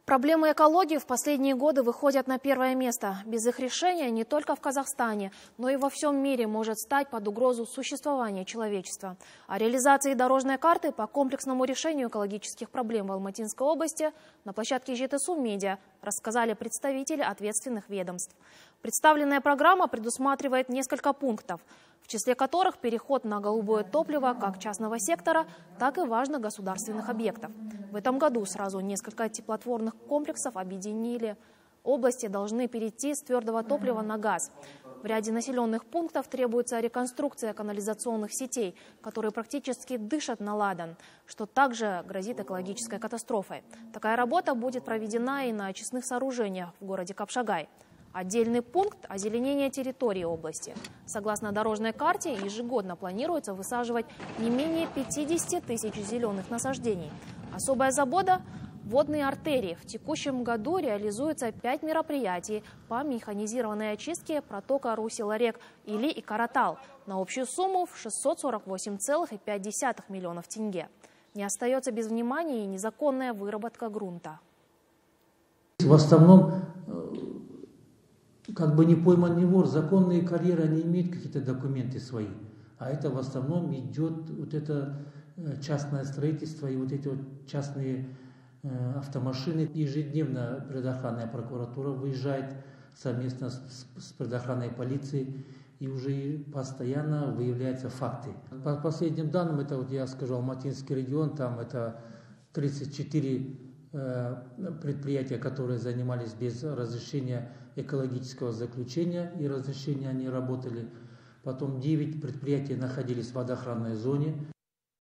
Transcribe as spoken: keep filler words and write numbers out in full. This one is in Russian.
Проблемы экологии в последние годы выходят на первое место. Без их решения не только в Казахстане, но и во всем мире может стать под угрозу существование человечества. О реализации дорожной карты по комплексному решению экологических проблем в Алматинской области на площадке ЖТСУ Медиа рассказали представители ответственных ведомств. Представленная программа предусматривает несколько пунктов, в числе которых переход на голубое топливо как частного сектора, так и важных государственных объектов. В этом году сразу несколько теплотворных комплексов объединили. Области должны перейти с твердого топлива на газ. В ряде населенных пунктов требуется реконструкция канализационных сетей, которые практически дышат на ладан, что также грозит экологической катастрофой. Такая работа будет проведена и на очистных сооружениях в городе Капшагай. Отдельный пункт – озеленение территории области. Согласно дорожной карте, ежегодно планируется высаживать не менее пятидесяти тысяч зеленых насаждений. Особая забота – водные артерии. В текущем году реализуется пять мероприятий по механизированной очистке протока Русела-Рек Или и Каратал на общую сумму в шестьсот сорок восемь целых пять десятых миллионов тенге. Не остается без внимания и незаконная выработка грунта. В основном, как бы не пойман не вор, законные карьеры, они имеют какие-то документы свои. А это в основном идет вот это частное строительство и вот эти вот частные э, автомашины. Ежедневно предохранная прокуратура выезжает совместно с, с предохранной полицией, и уже постоянно выявляются факты. По последним данным, это вот я скажу, Алматинский регион, там это тридцать четыре э, предприятия, которые занимались без разрешения экологического заключения, и разрешения они работали. Потом девять предприятий находились в водоохранной зоне.